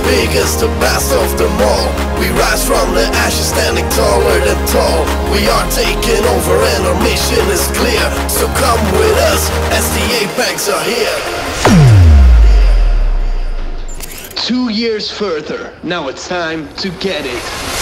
biggest, the best of them all. We rise from the ashes, standing taller than tall. We are taking over and our mission is clear. So come with us as the Apex are here. 2 years further, now it's time to get it.